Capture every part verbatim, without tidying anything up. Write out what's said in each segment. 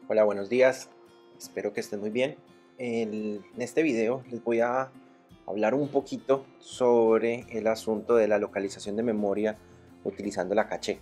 Hola, buenos días. Espero que estén muy bien. En este video les voy a hablar un poquito sobre el asunto de la localización de memoria utilizando la caché.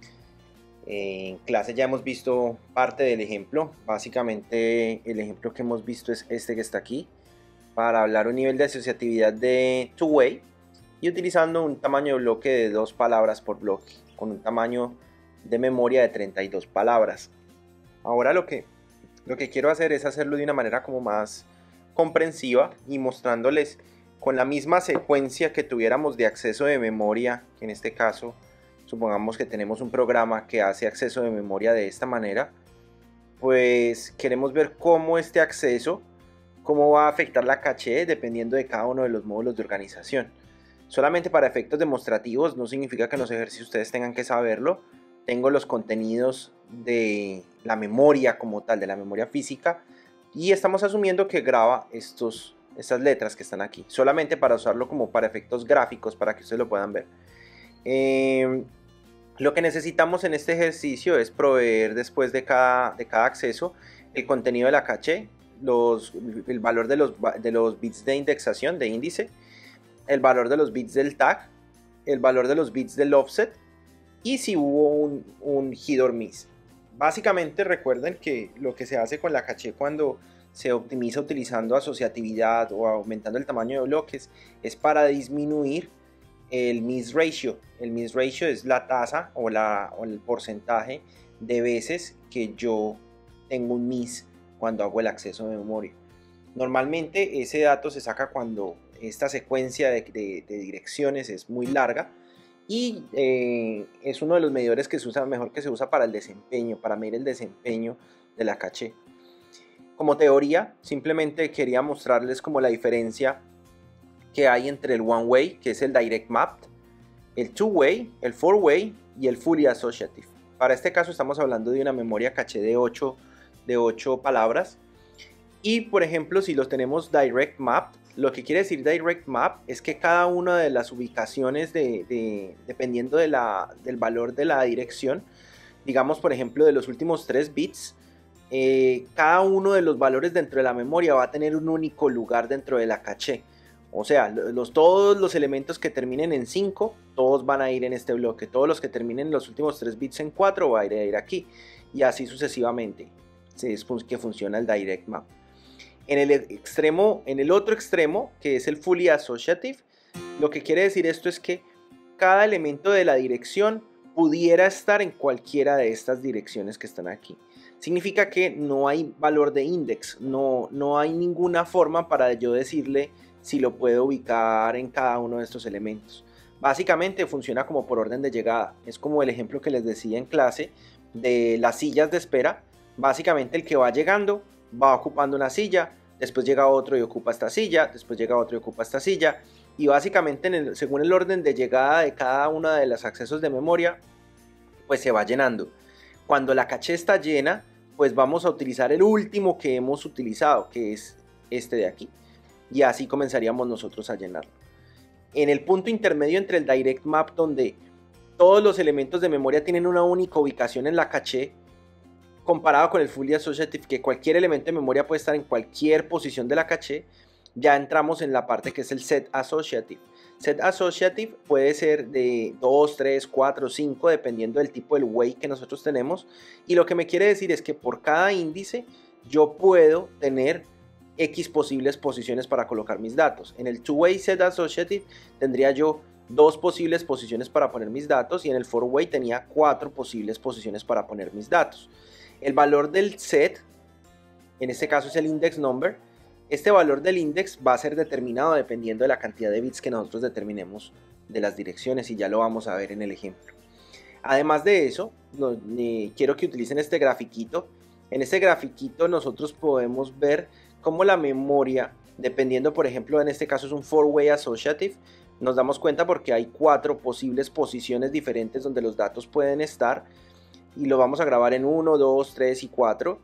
En clase ya hemos visto parte del ejemplo. Básicamente el ejemplo que hemos visto es este que está aquí, para hablar un nivel de asociatividad de two-way y utilizando un tamaño de bloque de dos palabras por bloque, con un tamaño de memoria de treinta y dos palabras. Ahora lo que, lo que quiero hacer es hacerlo de una manera como más comprensiva y mostrándoles con la misma secuencia que tuviéramos de acceso de memoria, que en este caso supongamos que tenemos un programa que hace acceso de memoria de esta manera, pues queremos ver cómo este acceso, cómo va a afectar la caché dependiendo de cada uno de los módulos de organización. Solamente para efectos demostrativos, no significa que en los ejercicios ustedes tengan que saberlo. Tengo los contenidos de la memoria como tal, de la memoria física, y estamos asumiendo que graba estos, estas letras que están aquí, solamente para usarlo como para efectos gráficos, para que ustedes lo puedan ver. Eh, lo que necesitamos en este ejercicio es proveer después de cada, de cada acceso el contenido de la caché, los, el valor de los, de los bits de indexación, de índice, el valor de los bits del tag, el valor de los bits del offset y si hubo un, un hit or miss. Básicamente recuerden que lo que se hace con la caché cuando se optimiza utilizando asociatividad o aumentando el tamaño de bloques es para disminuir el miss ratio. El miss ratio es la tasa o, la, o el porcentaje de veces que yo tengo un miss cuando hago el acceso de memoria. Normalmente ese dato se saca cuando esta secuencia de, de, de direcciones es muy larga y eh, es uno de los medidores que se usa mejor, que se usa para el desempeño, para medir el desempeño de la caché. Como teoría, simplemente quería mostrarles como la diferencia que hay entre el one way, que es el direct mapped, el two way, el four way y el fully associative. Para este caso estamos hablando de una memoria caché de ocho, de ocho palabras. Y por ejemplo, si los tenemos direct mapped, lo que quiere decir direct map es que cada una de las ubicaciones, de, de, dependiendo de la, del valor de la dirección, digamos por ejemplo de los últimos tres bits, eh, cada uno de los valores dentro de la memoria va a tener un único lugar dentro de la caché. O sea, los, todos los elementos que terminen en cinco, todos van a ir en este bloque. Todos los que terminen los últimos tres bits en cuatro, va a ir, a ir aquí. Y así sucesivamente. Es que funciona el direct map. En el extremo, en el otro extremo, que es el fully associative, lo que quiere decir esto es que cada elemento de la dirección pudiera estar en cualquiera de estas direcciones que están aquí. Significa que no hay valor de index, no, no hay ninguna forma para yo decirle si lo puedo ubicar en cada uno de estos elementos. Básicamente funciona como por orden de llegada. Es como el ejemplo que les decía en clase de las sillas de espera. Básicamente el que va llegando va ocupando una silla, después llega otro y ocupa esta silla, después llega otro y ocupa esta silla, y básicamente en el, según el orden de llegada de cada uno de los accesos de memoria, pues se va llenando. Cuando la caché está llena, pues vamos a utilizar el último que hemos utilizado, que es este de aquí, y así comenzaríamos nosotros a llenarlo. En el punto intermedio entre el direct map, donde todos los elementos de memoria tienen una única ubicación en la caché, comparado con el fully associative, que cualquier elemento de memoria puede estar en cualquier posición de la caché, ya entramos en la parte que es el set associative. Set associative puede ser de dos, tres, cuatro, cinco, dependiendo del tipo del way que nosotros tenemos. Y lo que me quiere decir es que por cada índice yo puedo tener X posibles posiciones para colocar mis datos. En el two-way set associative tendría yo dos posibles posiciones para poner mis datos y en el four-way tenía cuatro posibles posiciones para poner mis datos. El valor del set, en este caso es el index number, este valor del index va a ser determinado dependiendo de la cantidad de bits que nosotros determinemos de las direcciones y ya lo vamos a ver en el ejemplo. Además de eso, no, eh, quiero que utilicen este grafiquito. En este grafiquito nosotros podemos ver cómo la memoria, dependiendo por ejemplo en este caso es un four-way associative, nos damos cuenta porque hay cuatro posibles posiciones diferentes donde los datos pueden estar. Y lo vamos a grabar en uno, dos, tres y cuatro.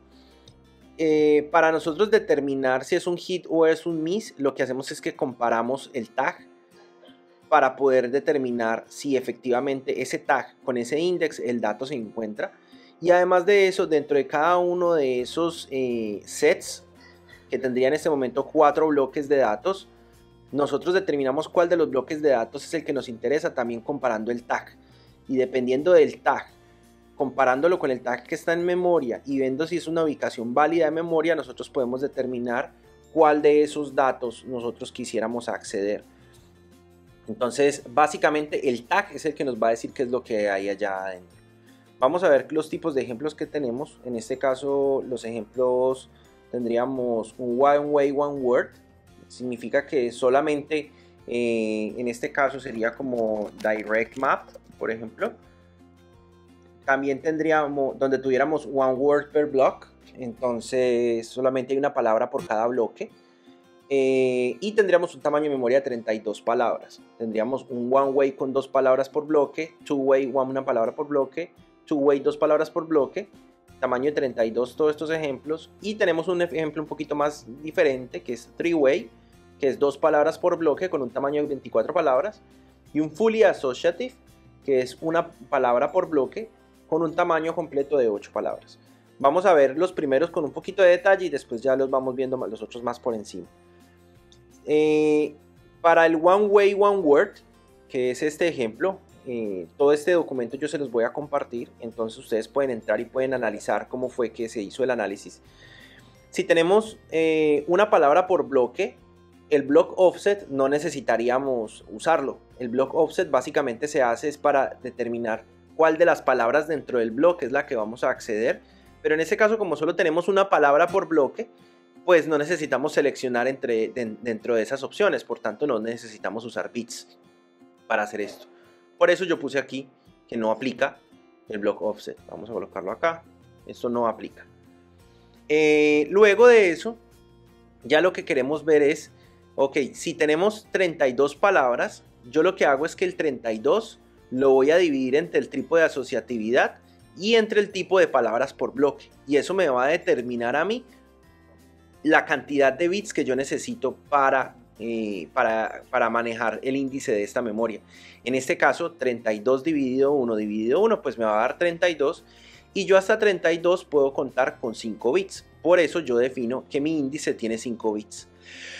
Eh, para nosotros determinar si es un hit o es un miss, lo que hacemos es que comparamos el tag para poder determinar si efectivamente ese tag con ese index el dato se encuentra. Y además de eso, dentro de cada uno de esos eh, sets, que tendría en este momento cuatro bloques de datos, nosotros determinamos cuál de los bloques de datos es el que nos interesa, también comparando el tag. Y dependiendo del tag, comparándolo con el tag que está en memoria y viendo si es una ubicación válida de memoria, nosotros podemos determinar cuál de esos datos nosotros quisiéramos acceder. Entonces, básicamente el tag es el que nos va a decir qué es lo que hay allá adentro. Vamos a ver los tipos de ejemplos que tenemos. En este caso, los ejemplos tendríamos un one way, one word. Significa que solamente eh, en este caso sería como direct map, por ejemplo. También tendríamos donde tuviéramos one word per block, entonces solamente hay una palabra por cada bloque. Eh, y tendríamos un tamaño de memoria de treinta y dos palabras. Tendríamos un one way con dos palabras por bloque, two way one una palabra por bloque, two way dos palabras por bloque, tamaño de treinta y dos todos estos ejemplos. Y tenemos un ejemplo un poquito más diferente que es three way, que es dos palabras por bloque con un tamaño de veinticuatro palabras, y un fully associative, que es una palabra por bloque con un tamaño completo de ocho palabras. Vamos a ver los primeros con un poquito de detalle y después ya los vamos viendo los otros más por encima. Eh, para el one way, one word, que es este ejemplo, eh, todo este documento yo se los voy a compartir, entonces ustedes pueden entrar y pueden analizar cómo fue que se hizo el análisis. Si tenemos eh, una palabra por bloque, el block offset no necesitaríamos usarlo. El block offset básicamente se hace es para determinar cuál de las palabras dentro del bloque es la que vamos a acceder, pero en este caso, como solo tenemos una palabra por bloque, pues no necesitamos seleccionar entre, de, dentro de esas opciones, por tanto no necesitamos usar bits para hacer esto. Por eso yo puse aquí que no aplica el block offset. Vamos a colocarlo acá, esto no aplica. Eh, luego de eso, ya lo que queremos ver es, ok, si tenemos treinta y dos palabras, yo lo que hago es que el treinta y dos lo voy a dividir entre el tipo de asociatividad y entre el tipo de palabras por bloque, y eso me va a determinar a mí la cantidad de bits que yo necesito para, eh, para, para manejar el índice de esta memoria. En este caso, treinta y dos dividido uno dividido uno, pues me va a dar treinta y dos, y yo hasta treinta y dos puedo contar con cinco bits. Por eso yo defino que mi índice tiene cinco bits.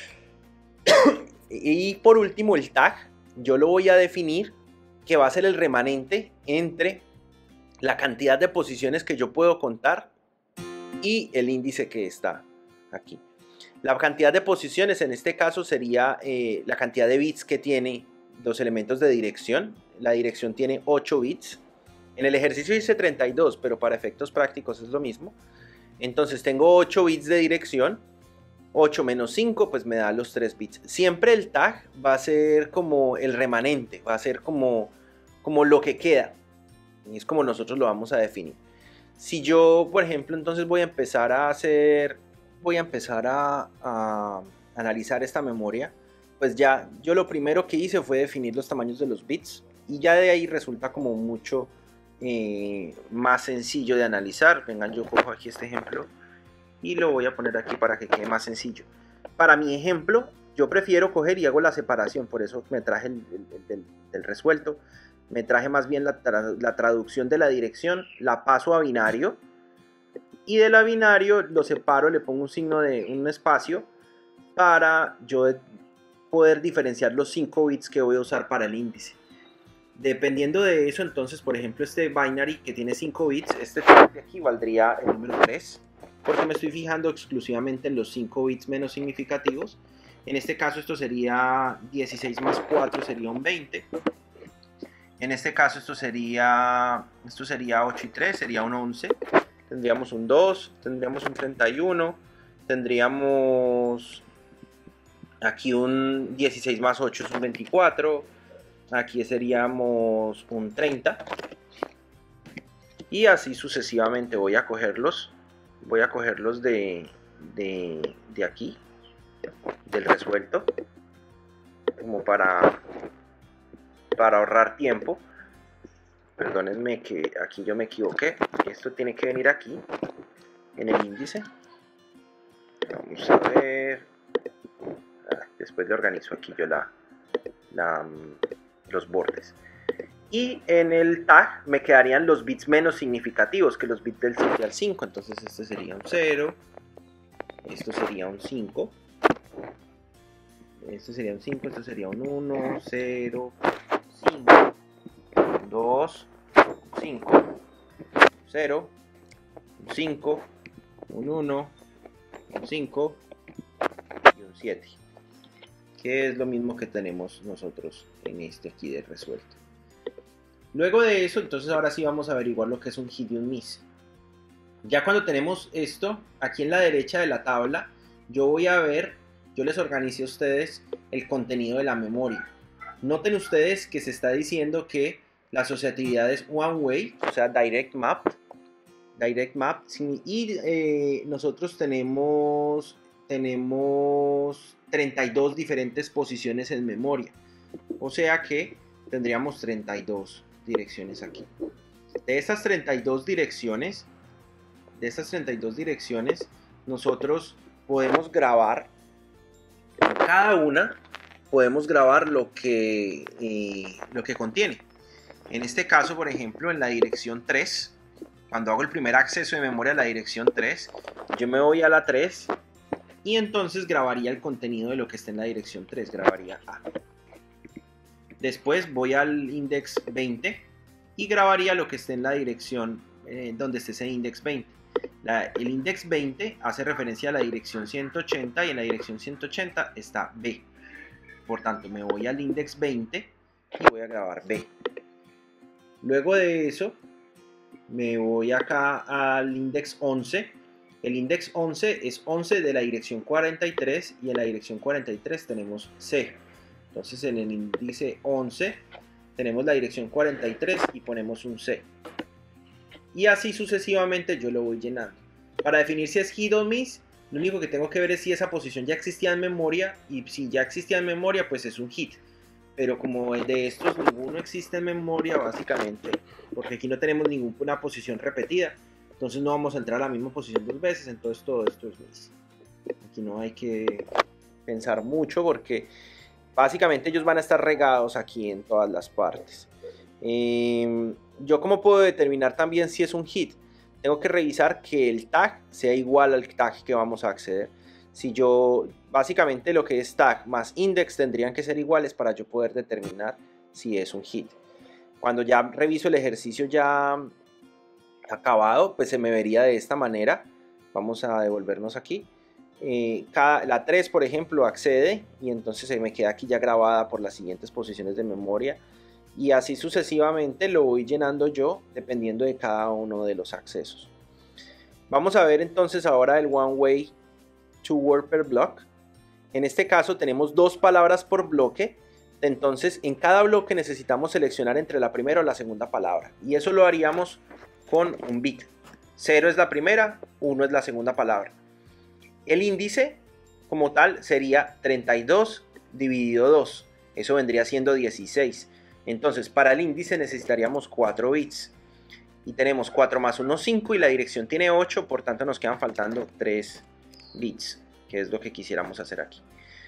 Y por último, el tag, yo lo voy a definir que va a ser el remanente entre la cantidad de posiciones que yo puedo contar y el índice que está aquí. La cantidad de posiciones en este caso sería eh, la cantidad de bits que tiene los elementos de dirección. La dirección tiene ocho bits. En el ejercicio dice treinta y dos, pero para efectos prácticos es lo mismo. Entonces tengo ocho bits de dirección. ocho menos cinco pues me da los tres bits. Siempre el tag va a ser como el remanente, va a ser como, como lo que queda. Y es como nosotros lo vamos a definir. Si yo, por ejemplo, entonces voy a empezar a hacer, voy a empezar a, a analizar esta memoria, pues ya yo lo primero que hice fue definir los tamaños de los bits, y ya de ahí resulta como mucho eh, más sencillo de analizar. Vengan, yo cojo aquí este ejemplo y lo voy a poner aquí para que quede más sencillo. Para mi ejemplo, yo prefiero coger y hago la separación, por eso me traje el, el, el del, del resuelto. Me traje más bien la, tra la traducción de la dirección, la paso a binario, y de la binario lo separo, le pongo un signo de un espacio para yo poder diferenciar los cinco bits que voy a usar para el índice. Dependiendo de eso, entonces, por ejemplo, este binary que tiene cinco bits, este de aquí valdría el número tres, porque me estoy fijando exclusivamente en los cinco bits menos significativos. En este caso esto sería dieciséis más cuatro, sería un veinte. En este caso esto sería, esto sería ocho y tres, sería un once. Tendríamos un dos, tendríamos un treinta y uno, tendríamos aquí un dieciséis más ocho es un veinticuatro, aquí seríamos un treinta. Y así sucesivamente voy a cogerlos, voy a cogerlos de, de, de aquí, del resuelto, como para... para ahorrar tiempo. Perdónenme que aquí yo me equivoqué, esto tiene que venir aquí en el índice. Vamos a ver, ah, después le organizo aquí yo la, la, los bordes. Y en el tag me quedarían los bits menos significativos que los bits del siete al cinco. Entonces este sería un cero, esto sería un cinco, esto sería un cinco, esto sería un uno, cero, cinco, dos, cinco, cero, cinco, un uno, un cinco y un siete, que es lo mismo que tenemos nosotros en este aquí de resuelto. Luego de eso, entonces ahora sí vamos a averiguar lo que es un hit y un miss. Ya cuando tenemos esto, aquí en la derecha de la tabla, yo voy a ver, yo les organicé a ustedes el contenido de la memoria. Noten ustedes que se está diciendo que la asociatividad es one way, o sea, direct map. Direct map, y eh, nosotros tenemos, tenemos treinta y dos diferentes posiciones en memoria. O sea que tendríamos treinta y dos direcciones aquí. De estas treinta y dos direcciones, de estas treinta y dos direcciones, nosotros podemos grabar en cada una, podemos grabar lo que, eh, lo que contiene. En este caso, por ejemplo, en la dirección tres, cuando hago el primer acceso de memoria a la dirección tres, yo me voy a la tres y entonces grabaría el contenido de lo que está en la dirección tres, grabaría A. Después voy al index veinte y grabaría lo que esté en la dirección eh, donde esté ese index veinte. La, el index veinte hace referencia a la dirección ciento ochenta y en la dirección ciento ochenta está B. Por tanto, me voy al index veinte y voy a grabar B. Luego de eso, me voy acá al index once. El index once es once de la dirección cuarenta y tres y en la dirección cuarenta y tres tenemos C. Entonces en el índice once tenemos la dirección cuarenta y tres y ponemos un C. Y así sucesivamente yo lo voy llenando. Para definir si es hit o miss, lo único que tengo que ver es si esa posición ya existía en memoria, y si ya existía en memoria pues es un hit. Pero como el de estos ninguno existe en memoria básicamente, porque aquí no tenemos ninguna posición repetida, entonces no vamos a entrar a la misma posición dos veces, entonces todo esto es miss. Aquí no hay que pensar mucho porque básicamente ellos van a estar regados aquí en todas las partes. Eh, yo como puedo determinar también si es un hit, tengo que revisar que el tag sea igual al tag que vamos a acceder. Si yo, básicamente lo que es tag más index tendrían que ser iguales para yo poder determinar si es un hit. Cuando ya reviso el ejercicio ya acabado, pues se me vería de esta manera. Vamos a devolvernos aquí. Eh, cada, la tres, por ejemplo, accede y entonces se me queda aquí ya grabada por las siguientes posiciones de memoria. Y así sucesivamente lo voy llenando yo dependiendo de cada uno de los accesos. Vamos a ver entonces ahora el one way to word per block. En este caso tenemos dos palabras por bloque. Entonces en cada bloque necesitamos seleccionar entre la primera o la segunda palabra. Y eso lo haríamos con un bit. cero es la primera, uno es la segunda palabra. El índice como tal sería treinta y dos dividido dos. Eso vendría siendo dieciséis. Entonces para el índice necesitaríamos cuatro bits. Y tenemos cuatro más uno, cinco y la dirección tiene ocho. Por tanto nos quedan faltando tres bits, que es lo que quisiéramos hacer aquí.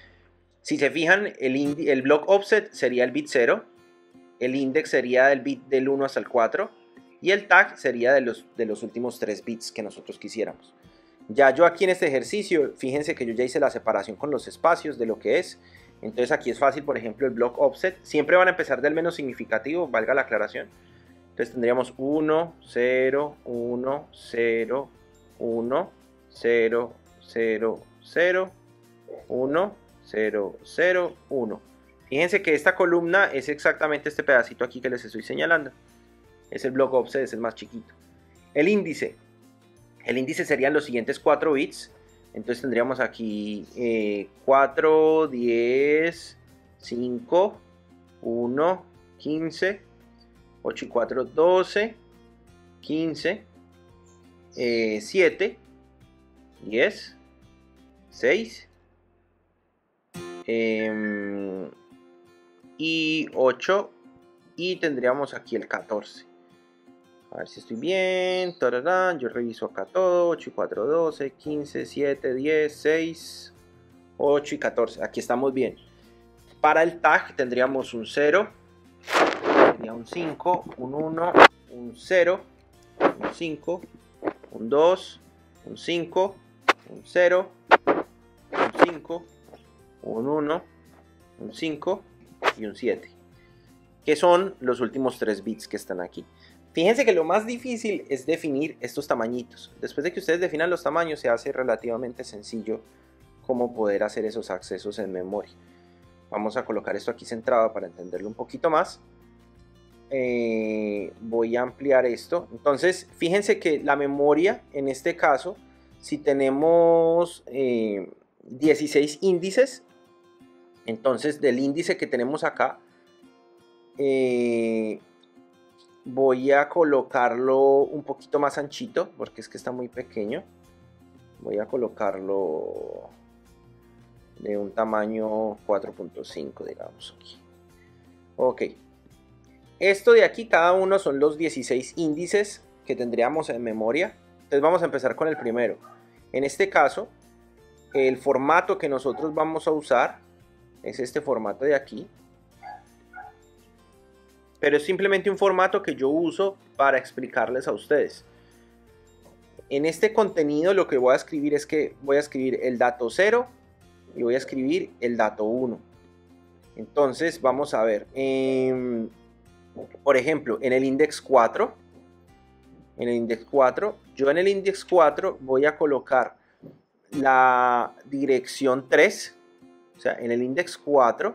Si se fijan, el, el block offset sería el bit cero. El index sería del bit del uno hasta el cuatro. Y el tag sería de los, de los últimos tres bits que nosotros quisiéramos. Ya yo aquí en este ejercicio, fíjense que yo ya hice la separación con los espacios de lo que es. Entonces aquí es fácil, por ejemplo, el block offset. Siempre van a empezar del menos significativo, valga la aclaración. Entonces tendríamos uno, cero, uno, cero, uno, cero, cero, cero, uno, cero, cero, uno. Fíjense que esta columna es exactamente este pedacito aquí que les estoy señalando. Es el block offset, es el más chiquito. El índice. El índice serían los siguientes cuatro bits. Entonces tendríamos aquí eh, cuatro, diez, cinco, uno, quince, ocho y cuatro, doce, quince, eh, siete, diez, seis eh, y ocho, y tendríamos aquí el catorce. A ver si estoy bien. Tararán. Yo reviso acá todo. ocho y cuatro, doce, quince, siete, diez, seis, ocho y catorce. Aquí estamos bien. Para el tag tendríamos un cero. tendría un cinco, un uno, un cero, un cinco, un dos, un cinco, un cero, un cinco, un uno, un cinco y un siete, que son los últimos tres bits que están aquí. Fíjense que lo más difícil es definir estos tamañitos. Después de que ustedes definan los tamaños, se hace relativamente sencillo cómo poder hacer esos accesos en memoria. Vamos a colocar esto aquí centrado para entenderlo un poquito más. Eh, voy a ampliar esto. Entonces, fíjense que la memoria, en este caso, si tenemos eh, dieciséis índices, entonces del índice que tenemos acá, eh, voy a colocarlo un poquito más anchito, porque es que está muy pequeño. Voy a colocarlo de un tamaño cuatro punto cinco, digamos aquí. Ok. Esto de aquí, cada uno son los dieciséis índices que tendríamos en memoria. Entonces vamos a empezar con el primero. En este caso, el formato que nosotros vamos a usar es este formato de aquí. Pero es simplemente un formato que yo uso para explicarles a ustedes. En este contenido lo que voy a escribir es que voy a escribir el dato cero y voy a escribir el dato uno. Entonces vamos a ver. Eh, por ejemplo, en el index cuatro, en el index cuatro, yo en el index cuatro voy a colocar la dirección tres. O sea, en el index cuatro.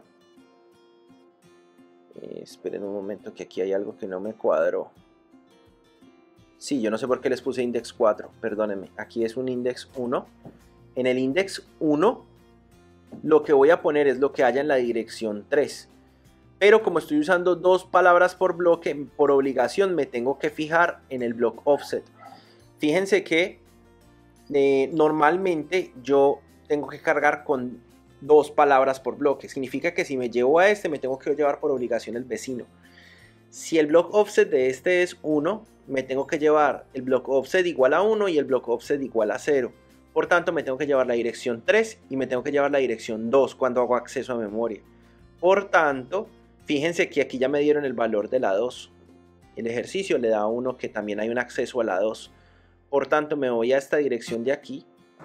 Eh, esperen un momento que aquí hay algo que no me cuadró. Sí, yo no sé por qué les puse index cuatro, perdónenme. Aquí es un index uno. En el index uno lo que voy a poner es lo que haya en la dirección tres. Pero como estoy usando dos palabras por bloque, por obligación me tengo que fijar en el block offset. Fíjense que eh, normalmente yo tengo que cargar con dos palabras por bloque. Significa que si me llevo a este, me tengo que llevar por obligación el vecino. Si el block offset de este es uno, me tengo que llevar el block offset igual a uno y el block offset igual a cero. Por tanto, me tengo que llevar la dirección tres y me tengo que llevar la dirección dos cuando hago acceso a memoria. Por tanto, fíjense que aquí ya me dieron el valor de la dos. El ejercicio le da a uno que también hay un acceso a la dos. Por tanto, me voy a esta dirección de aquí.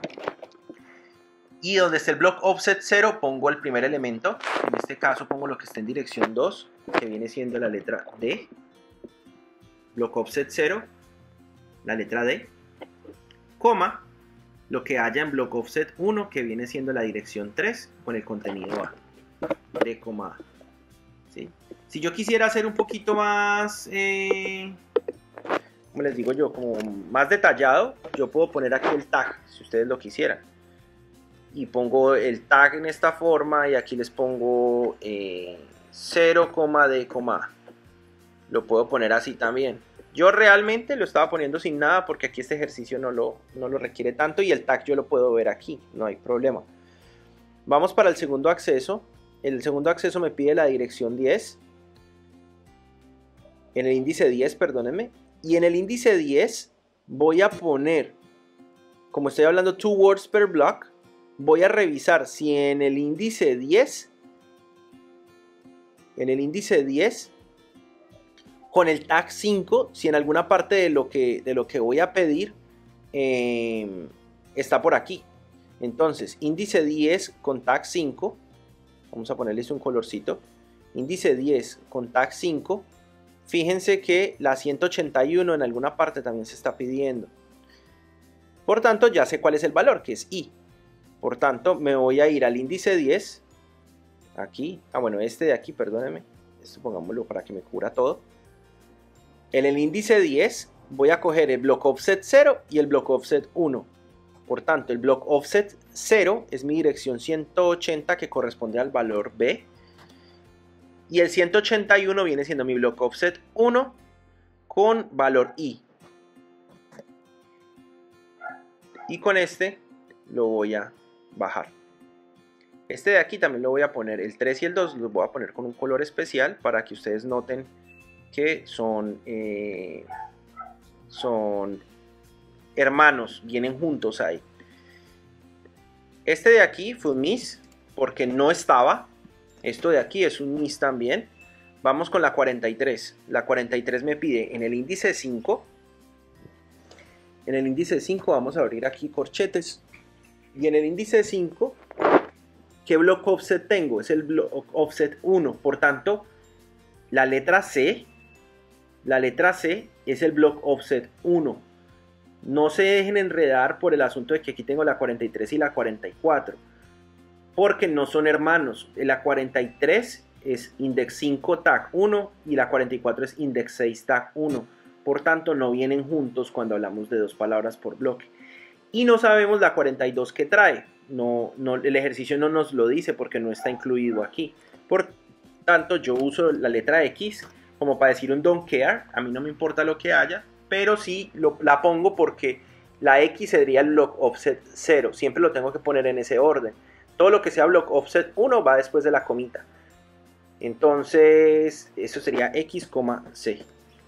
Y donde esté el block offset cero, pongo el primer elemento. En este caso pongo lo que está en dirección dos, que viene siendo la letra D. Block offset cero, la letra D, coma, lo que haya en block offset uno, que viene siendo la dirección tres, con el contenido A. D, A. ¿Sí? Si yo quisiera hacer un poquito más, eh, como les digo yo, como más detallado, yo puedo poner aquí el tag, si ustedes lo quisieran. Y pongo el tag en esta forma y aquí les pongo eh, cero, D, A. Lo puedo poner así también. Yo realmente lo estaba poniendo sin nada porque aquí este ejercicio no lo, no lo requiere tanto y el tag yo lo puedo ver aquí, no hay problema. Vamos para el segundo acceso. El segundo acceso me pide la dirección diez. En el índice diez, perdónenme. Y en el índice diez voy a poner, como estoy hablando two words per block, voy a revisar si en el índice diez, en el índice diez, con el tag cinco, si en alguna parte de lo que, de lo que voy a pedir eh, está por aquí. Entonces, índice diez con tag cinco, vamos a ponerles un colorcito, índice diez con tag cinco, fíjense que la ciento ochenta y uno en alguna parte también se está pidiendo. Por tanto, ya sé cuál es el valor, que es I. Por tanto, me voy a ir al índice diez, aquí, ah bueno, este de aquí, perdónenme, esto pongámoslo para que me cubra todo. En el índice diez voy a coger el block offset cero y el block offset uno. Por tanto, el block offset cero es mi dirección ciento ochenta que corresponde al valor B. Y el ciento ochenta y uno viene siendo mi block offset uno con valor I. Y con este lo voy a bajar. Este de aquí también lo voy a poner, el tres y el dos los voy a poner con un color especial para que ustedes noten que son, eh, son hermanos, vienen juntos ahí. Este de aquí fue un miss porque no estaba. Esto de aquí es un miss también vamos con la cuarenta y tres. La cuarenta y tres me pide en el índice cinco. En el índice cinco vamos a abrir aquí corchetes. Y en el índice cinco, ¿qué block offset tengo? Es el block offset uno. Por tanto, la letra C, la letra C es el block offset uno. No se dejen enredar por el asunto de que aquí tengo la cuarenta y tres y la cuarenta y cuatro. Porque no son hermanos. La cuarenta y tres es index cinco tag uno y la cuarenta y cuatro es index seis tag uno. Por tanto, no vienen juntos cuando hablamos de dos palabras por bloque. Y no sabemos la cuarenta y dos que trae. No, no, el ejercicio no nos lo dice porque no está incluido aquí. Por tanto, yo uso la letra X como para decir un don't care. A mí no me importa lo que haya, pero sí lo, la pongo porque la X sería el block offset cero. Siempre lo tengo que poner en ese orden. Todo lo que sea block offset uno va después de la comita. Entonces, eso sería X, C.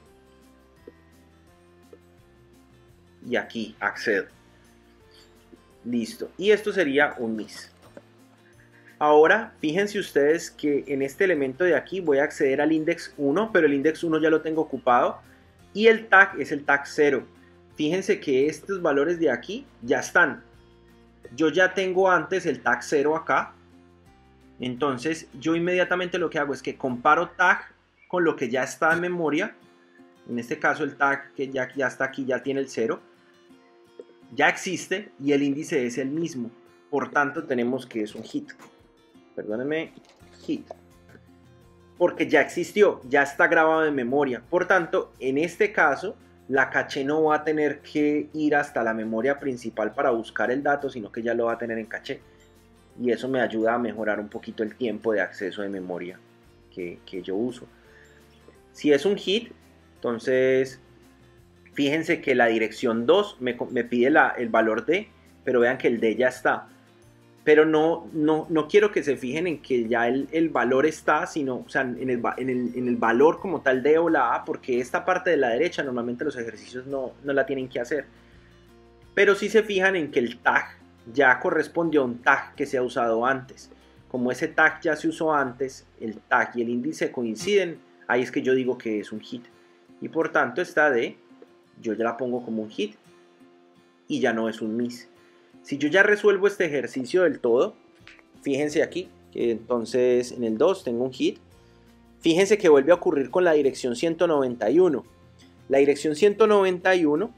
Y aquí accedo. Listo. Y esto sería un miss. Ahora, fíjense ustedes que en este elemento de aquí voy a acceder al index uno, pero el index uno ya lo tengo ocupado. Y el tag es el tag cero. Fíjense que estos valores de aquí ya están. Yo ya tengo antes el tag cero acá. Entonces, yo inmediatamente lo que hago es que comparo tag con lo que ya está en memoria. En este caso, el tag que ya, ya está aquí ya tiene el cero. Ya existe y el índice es el mismo. Por tanto, tenemos que es un hit. Perdónenme, hit. Porque ya existió, ya está grabado en memoria. Por tanto, en este caso, la caché no va a tener que ir hasta la memoria principal para buscar el dato, sino que ya lo va a tener en caché. Y eso me ayuda a mejorar un poquito el tiempo de acceso de memoria que, que yo uso. Si es un hit, entonces fíjense que la dirección dos me, me pide la, el valor D, pero vean que el D ya está. Pero no, no, no quiero que se fijen en que ya el, el valor está, sino o sea, en, el, en, el, en el valor como tal D o la A, porque esta parte de la derecha normalmente los ejercicios no, no la tienen que hacer. Pero sí se fijan en que el tag ya correspondió a un tag que se ha usado antes. Como ese tag ya se usó antes, el tag y el índice coinciden, ahí es que yo digo que es un hit. Y por tanto esta D, yo ya la pongo como un hit y ya no es un miss. Si yo ya resuelvo este ejercicio del todo, fíjense aquí, que entonces en el dos tengo un hit. Fíjense que vuelve a ocurrir con la dirección ciento noventa y uno. La dirección ciento noventa y uno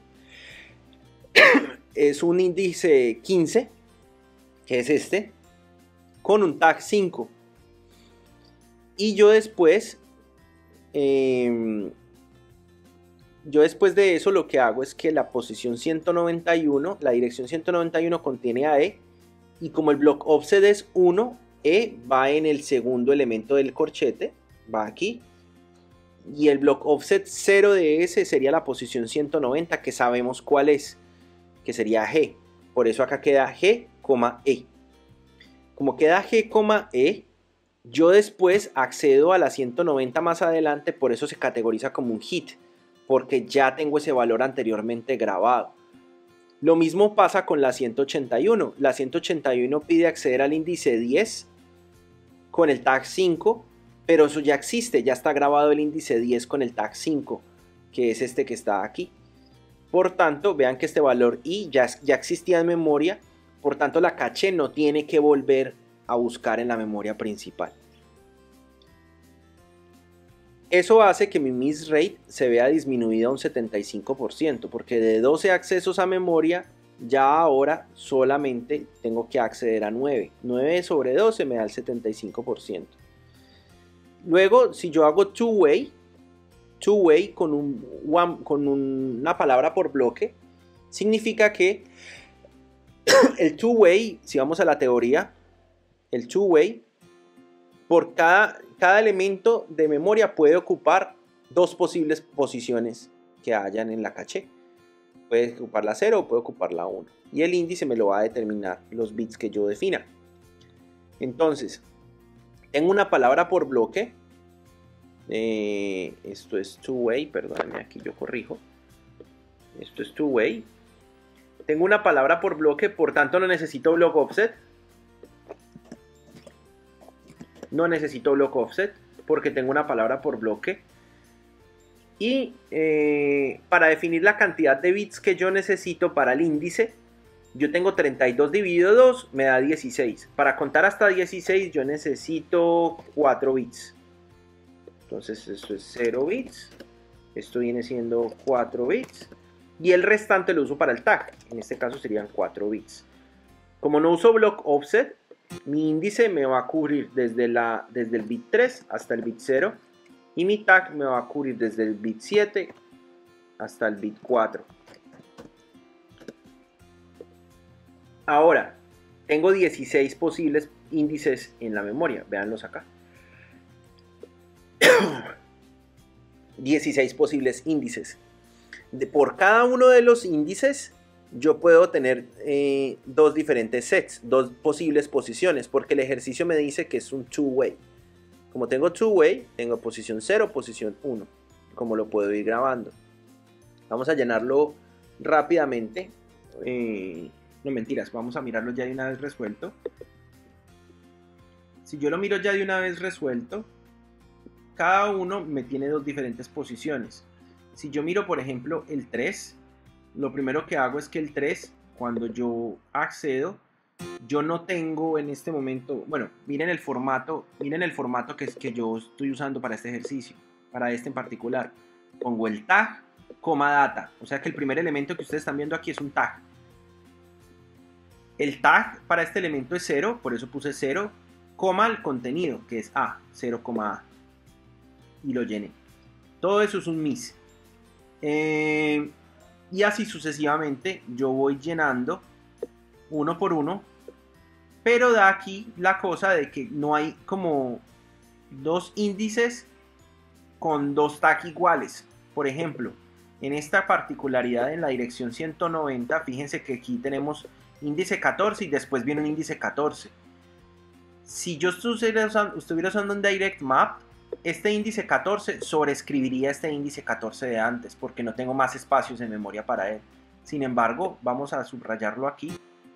es un índice quince, que es este, con un tag cinco. Y yo después, eh, yo después de eso lo que hago es que la posición ciento noventa y uno, la dirección ciento noventa y uno contiene a E, y como el block offset es uno, E va en el segundo elemento del corchete, va aquí, y el block offset cero de ese sería la posición ciento noventa, que sabemos cuál es, que sería G. Por eso acá queda G, E. Como queda G, E, yo después accedo a la ciento noventa más adelante, por eso se categoriza como un hit, porque ya tengo ese valor anteriormente grabado. Lo mismo pasa con la ciento ochenta y uno. La ciento ochenta y uno pide acceder al índice diez con el tag cinco, pero eso ya existe, ya está grabado el índice diez con el tag cinco, que es este que está aquí. Por tanto, vean que este valor I ya, ya existía en memoria, por tanto la caché no tiene que volver a buscar en la memoria principal. Eso hace que mi miss rate se vea disminuida a un setenta y cinco por ciento, porque de doce accesos a memoria, ya ahora solamente tengo que acceder a nueve. nueve sobre doce me da el setenta y cinco por ciento. Luego, si yo hago two-way, two-way con, un, one, con un, una palabra por bloque, significa que el two-way, si vamos a la teoría, el two-way, por cada, cada elemento de memoria puede ocupar dos posibles posiciones que hayan en la caché. Puede ocupar la cero o puede ocupar la uno. Y el índice me lo va a determinar los bits que yo defina. Entonces, tengo una palabra por bloque. Eh, esto es two-way, perdónenme, aquí yo corrijo. Esto es two-way. Tengo una palabra por bloque, por tanto no necesito block offset. No necesito block offset. porque tengo una palabra por bloque. Y eh, para definir la cantidad de bits que yo necesito para el índice, yo tengo treinta y dos dividido dos, me da dieciséis. Para contar hasta dieciséis yo necesito cuatro bits. Entonces esto es cero bits, esto viene siendo cuatro bits. Y el restante lo uso para el tag, en este caso serían cuatro bits. Como no uso block offset, mi índice me va a cubrir desde, la, desde el bit tres hasta el bit cero. Y mi tag me va a cubrir desde el bit siete hasta el bit cuatro. Ahora, tengo dieciséis posibles índices en la memoria. Véanlos acá. dieciséis posibles índices. De, por cada uno de los índices, yo puedo tener eh, dos diferentes sets, dos posibles posiciones, porque el ejercicio me dice que es un two-way. Como tengo two-way, tengo posición cero, posición uno, como lo puedo ir grabando. Vamos a llenarlo rápidamente. Eh, no mentiras, vamos a mirarlo ya de una vez resuelto. Si yo lo miro ya de una vez resuelto, cada uno me tiene dos diferentes posiciones. Si yo miro, por ejemplo, el tres, lo primero que hago es que el tres, cuando yo accedo, yo no tengo en este momento, bueno, miren el formato, miren el formato que, que yo estoy usando para este ejercicio, para este en particular. Pongo el tag, coma data, o sea que el primer elemento que ustedes están viendo aquí es un tag. El tag para este elemento es cero, por eso puse cero, coma el contenido, que es A, cero, A, y lo llené. Todo eso es un mis. Eh, y así sucesivamente yo voy llenando uno por uno, pero da aquí la cosa de que no hay como dos índices con dos tags iguales. Por ejemplo, en esta particularidad en la dirección ciento noventa, fíjense que aquí tenemos índice catorce y después viene un índice catorce. Si yo estuviera usando, estuviera usando un direct map, este índice catorce sobreescribiría este índice catorce de antes, porque no tengo más espacios en memoria para él. Sin embargo, vamos a subrayarlo aquí.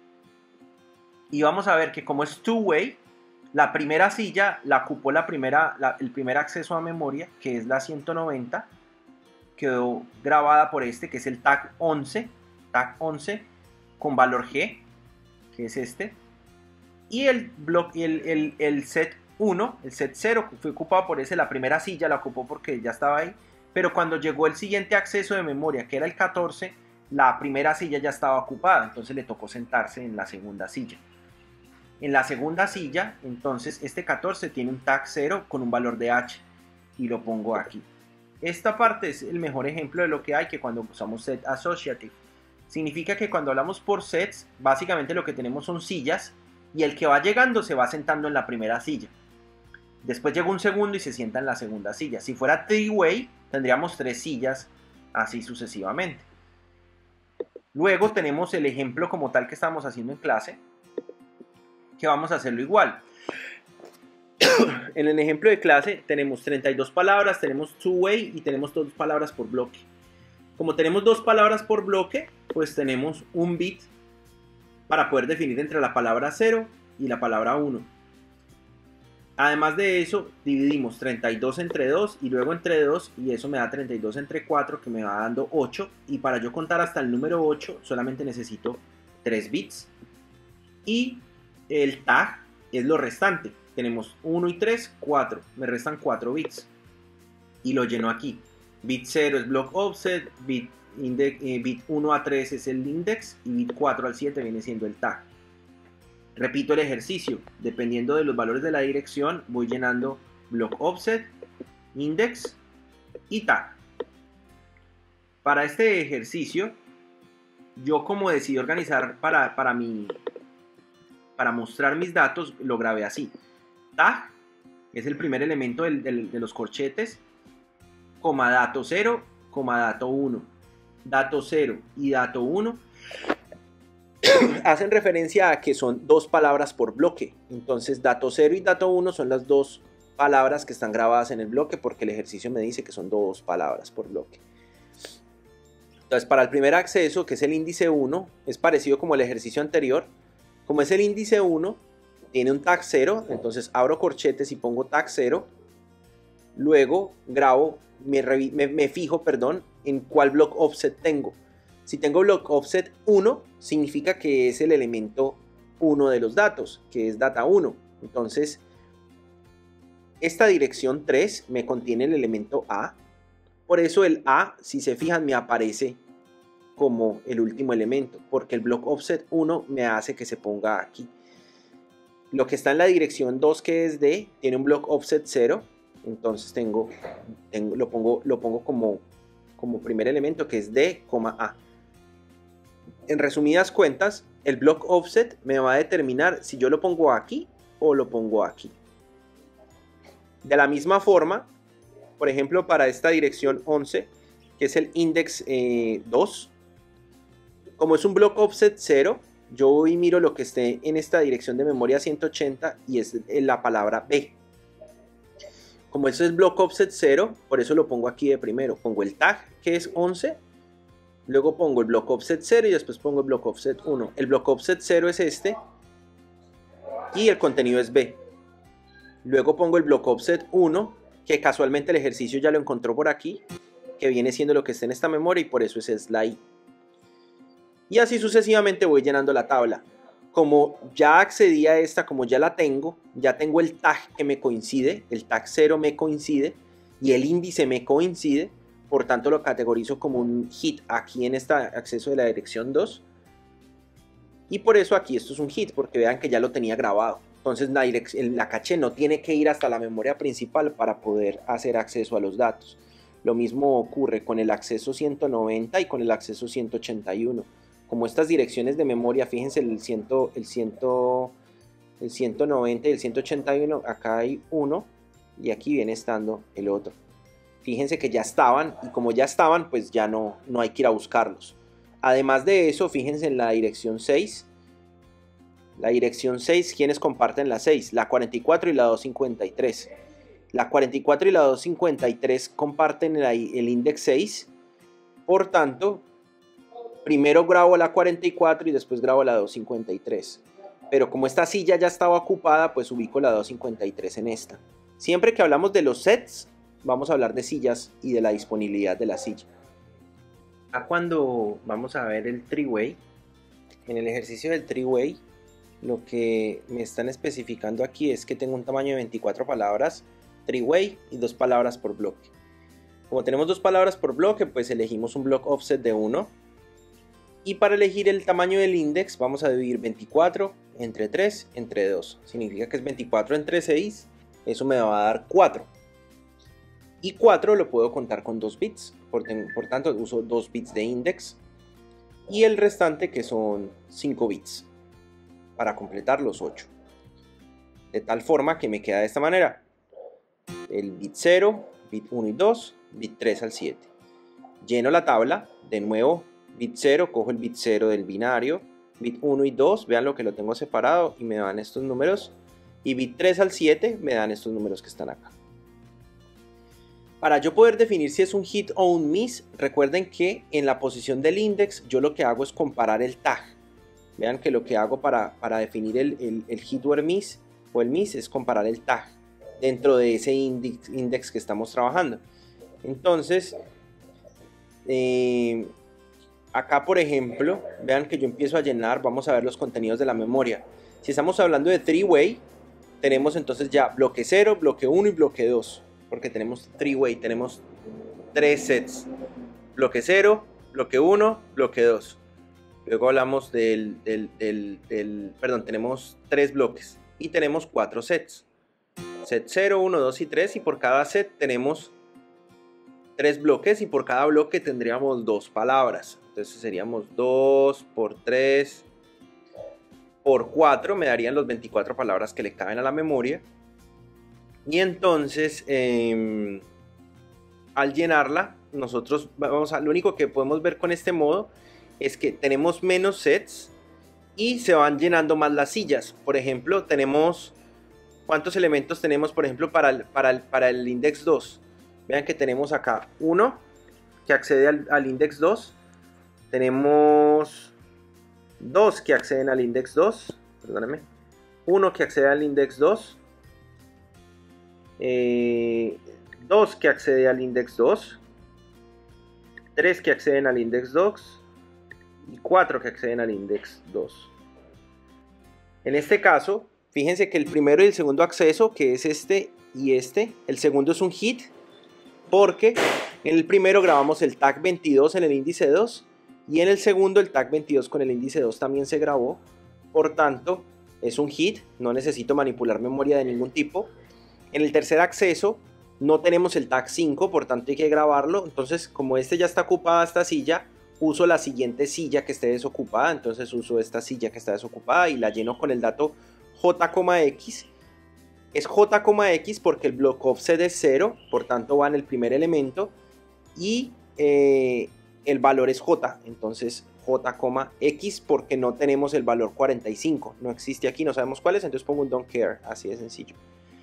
Y vamos a ver que como es two-way, la primera silla la ocupó la primera, la, el primer acceso a memoria, que es la ciento noventa. Quedó grabada por este, que es el tag once. Tag once con valor G, que es este. Y el, block, el, el, el set uno, el set cero, fue ocupado por ese. La primera silla la ocupó porque ya estaba ahí. Pero cuando llegó el siguiente acceso de memoria, que era el catorce, la primera silla ya estaba ocupada. Entonces le tocó sentarse en la segunda silla. En la segunda silla, entonces, este catorce tiene un tag cero con un valor de H. Y lo pongo aquí. Esta parte es el mejor ejemplo de lo que hay que cuando usamos set associative. Significa que cuando hablamos por sets, básicamente lo que tenemos son sillas. Y el que va llegando se va sentando en la primera silla. Después llega un segundo y se sienta en la segunda silla. Si fuera three-way, tendríamos tres sillas, así sucesivamente. Luego tenemos el ejemplo como tal que estamos haciendo en clase, que vamos a hacerlo igual. En el ejemplo de clase tenemos treinta y dos palabras, tenemos two-way y tenemos dos palabras por bloque. Como tenemos dos palabras por bloque, pues tenemos un bit para poder definir entre la palabra cero y la palabra uno. Además de eso, dividimos treinta y dos entre dos y luego entre dos, y eso me da treinta y dos entre cuatro, que me va dando ocho. Y para yo contar hasta el número ocho, solamente necesito tres bits. Y el tag es lo restante. Tenemos uno y tres, cuatro. Me restan cuatro bits. Y lo lleno aquí. Bit cero es block offset, bit, index, eh, bit uno a tres es el index y bit cuatro al siete viene siendo el tag. Repito el ejercicio. Dependiendo de los valores de la dirección, voy llenando block offset, index y tag. Para este ejercicio, yo como decidí organizar para, para mi... Para mostrar mis datos, lo grabé así. Tag es el primer elemento del, del, de los corchetes, coma dato cero, coma dato uno. Dato cero y dato uno hacen referencia a que son dos palabras por bloque. Entonces dato cero y dato uno son las dos palabras que están grabadas en el bloque, porque el ejercicio me dice que son dos palabras por bloque. Entonces para el primer acceso, que es el índice uno, es parecido como el ejercicio anterior. Como es el índice uno, tiene un tag cero, entonces abro corchetes y pongo tag cero. luego grabo, me, me, me fijo, perdón, en cuál block offset tengo. Si tengo block offset uno, significa que es el elemento uno de los datos, que es data uno. Entonces, esta dirección tres me contiene el elemento A. Por eso el A, si se fijan, me aparece como el último elemento, porque el block offset uno me hace que se ponga aquí. Lo que está en la dirección dos, que es D, tiene un block offset cero. Entonces tengo, tengo, lo pongo, lo pongo como, como primer elemento, que es D, A. En resumidas cuentas, el block offset me va a determinar si yo lo pongo aquí o lo pongo aquí. De la misma forma, por ejemplo, para esta dirección once, que es el index eh, dos, como es un block offset cero, yo voy y miro lo que esté en esta dirección de memoria ciento ochenta y es la palabra B. Como eso es block offset cero, por eso lo pongo aquí de primero. Pongo el tag, que es once, luego pongo el block offset cero y después pongo el block offset uno. El block offset cero es este y el contenido es B. Luego pongo el block offset uno, que casualmente el ejercicio ya lo encontró por aquí, que viene siendo lo que está en esta memoria y por eso es la I. Y así sucesivamente voy llenando la tabla. Como ya accedí a esta, como ya la tengo, ya tengo el tag que me coincide, el tag cero me coincide y el índice me coincide, por tanto lo categorizo como un hit aquí en este acceso de la dirección dos. Y por eso aquí esto es un hit, porque vean que ya lo tenía grabado. Entonces la, la caché no tiene que ir hasta la memoria principal para poder hacer acceso a los datos. Lo mismo ocurre con el acceso ciento noventa y con el acceso ciento ochenta y uno. Como estas direcciones de memoria, fíjense el, cien, el, cien, el ciento noventa y el ciento ochenta y uno, acá hay uno y aquí viene estando el otro. Fíjense que ya estaban y como ya estaban, pues ya no, no hay que ir a buscarlos. Además de eso, fíjense en la dirección seis. La dirección seis, ¿quiénes comparten la seis? La cuarenta y cuatro y la doscientos cincuenta y tres. La cuarenta y cuatro y la doscientos cincuenta y tres comparten el, el index seis. Por tanto, primero grabo la cuarenta y cuatro y después grabo la doscientos cincuenta y tres. Pero como esta silla ya estaba ocupada, pues ubico la doscientos cincuenta y tres en esta. Siempre que hablamos de los sets, vamos a hablar de sillas y de la disponibilidad de la silla. Acá cuando vamos a ver el three-way, en el ejercicio del three-way, lo que me están especificando aquí es que tengo un tamaño de veinticuatro palabras three-way y dos palabras por bloque. Como tenemos dos palabras por bloque, pues elegimos un block offset de uno. Y para elegir el tamaño del index vamos a dividir veinticuatro entre tres entre dos. Significa que es veinticuatro entre seis, eso me va a dar cuatro. Y cuatro lo puedo contar con dos bits, por, por tanto uso dos bits de index. Y el restante, que son cinco bits, para completar los ocho. De tal forma que me queda de esta manera. El bit cero, bit uno y dos, bit tres al siete. Lleno la tabla, de nuevo. Bit cero, cojo el bit cero del binario, bit uno y dos, vean lo que lo tengo separado y me dan estos números, y bit tres al siete me dan estos números que están acá. Para yo poder definir si es un hit o un miss, recuerden que en la posición del index yo lo que hago es comparar el tag. Vean que lo que hago para, para definir el, el, el hit o el miss, o el miss es comparar el tag dentro de ese index, index que estamos trabajando. Entonces, eh, acá, por ejemplo, vean que yo empiezo a llenar, vamos a ver los contenidos de la memoria. Si estamos hablando de three-way, tenemos entonces ya bloque cero, bloque uno y bloque dos. Porque tenemos three-way, tenemos tres sets. Bloque cero, bloque uno, bloque dos. Luego hablamos del, del, del, del, perdón, tenemos tres bloques. Y tenemos cuatro sets. Set cero, uno, dos y tres. Y por cada set tenemos tres bloques y por cada bloque tendríamos dos palabras. Entonces seríamos dos por tres por cuatro, me darían las veinticuatro palabras que le caben a la memoria. Y entonces eh, al llenarla, nosotros vamos a, lo único que podemos ver con este modo es que tenemos menos sets y se van llenando más las sillas. Por ejemplo, tenemos, ¿cuántos elementos tenemos, por ejemplo, para el, para el, para el index dos? Vean que tenemos acá uno que accede al, al index dos. Tenemos dos que acceden al index dos. Perdóname. Uno que accede al index dos. Eh, dos que accede al index dos, tres que acceden al index dos y cuatro que acceden al index dos. En este caso, fíjense que el primero y el segundo acceso, que es este y este, el segundo es un hit, porque en el primero grabamos el tag veintidós en el índice dos y en el segundo el tag veintidós con el índice dos también se grabó. Por tanto, es un hit, no necesito manipular memoria de ningún tipo. En el tercer acceso no tenemos el tag cinco, por tanto hay que grabarlo. Entonces, como este ya está ocupada esta silla, uso la siguiente silla que esté desocupada. Entonces uso esta silla que está desocupada y la lleno con el dato j,x. Es j,x porque el block offset es cero, por tanto va en el primer elemento y eh, el valor es j, entonces j,x porque no tenemos el valor cuarenta y cinco, no existe aquí, no sabemos cuál es, entonces pongo un don't care, así de sencillo.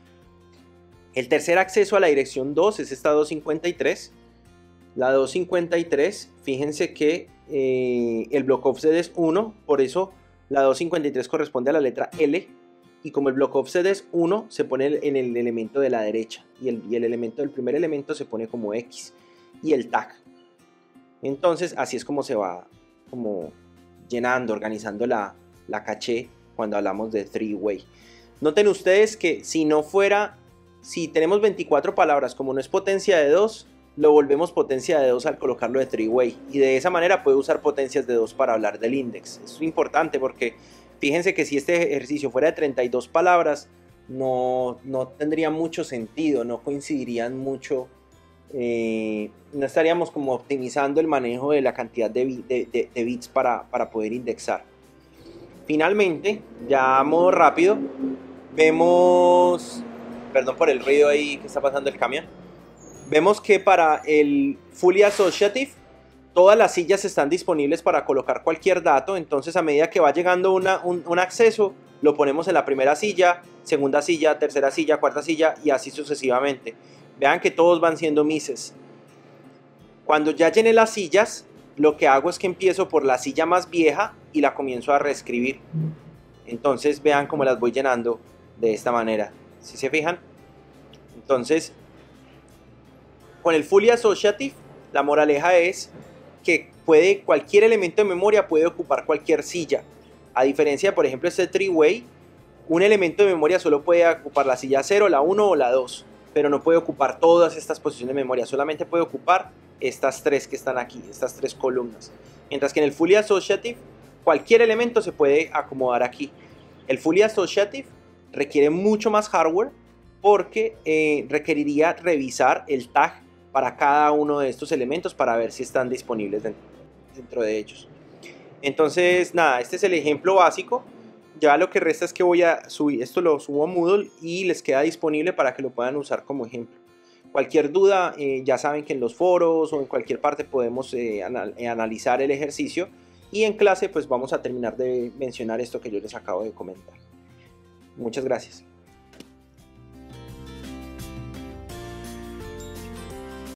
El tercer acceso a la dirección dos es esta doscientos cincuenta y tres. La doscientos cincuenta y tres, fíjense que eh, el block offset es uno, por eso la doscientos cincuenta y tres corresponde a la letra L. Y como el block offset es uno, se pone en el elemento de la derecha. Y el, y el elemento del primer elemento se pone como X. Y el tag. Entonces así es como se va como llenando, organizando la, la caché cuando hablamos de three way. Noten ustedes que si no fuera, si tenemos veinticuatro palabras, como no es potencia de dos, lo volvemos potencia de dos al colocarlo de three way. Y de esa manera puedo usar potencias de dos para hablar del index. Es importante porque fíjense que si este ejercicio fuera de treinta y dos palabras, no, no tendría mucho sentido, no coincidirían mucho, eh, no estaríamos como optimizando el manejo de la cantidad de, de, de, de bits para, para poder indexar. Finalmente, ya a modo rápido, vemos, perdón por el ruido ahí que está pasando el camión, vemos que para el Fully Associative, todas las sillas están disponibles para colocar cualquier dato, entonces a medida que va llegando una, un, un acceso, lo ponemos en la primera silla, segunda silla, tercera silla, cuarta silla y así sucesivamente. Vean que todos van siendo mises. Cuando ya llené las sillas, lo que hago es que empiezo por la silla más vieja y la comienzo a reescribir. Entonces vean cómo las voy llenando de esta manera. ¿Sí se fijan? Entonces, con el Fully Associative, la moraleja es que puede, cualquier elemento de memoria puede ocupar cualquier silla. A diferencia de, por ejemplo, este three way, un elemento de memoria solo puede ocupar la silla cero, la uno o la dos, pero no puede ocupar todas estas posiciones de memoria, solamente puede ocupar estas tres que están aquí, estas tres columnas. Mientras que en el Fully Associative, cualquier elemento se puede acomodar aquí. El Fully Associative requiere mucho más hardware porque eh, requeriría revisar el tag para cada uno de estos elementos para ver si están disponibles dentro, dentro de ellos. Entonces, nada, este es el ejemplo básico. Ya lo que resta es que voy a subir, esto lo subo a Moodle y les queda disponible para que lo puedan usar como ejemplo. Cualquier duda, eh, ya saben que en los foros o en cualquier parte podemos eh, anal analizar el ejercicio y en clase pues vamos a terminar de mencionar esto que yo les acabo de comentar. Muchas gracias.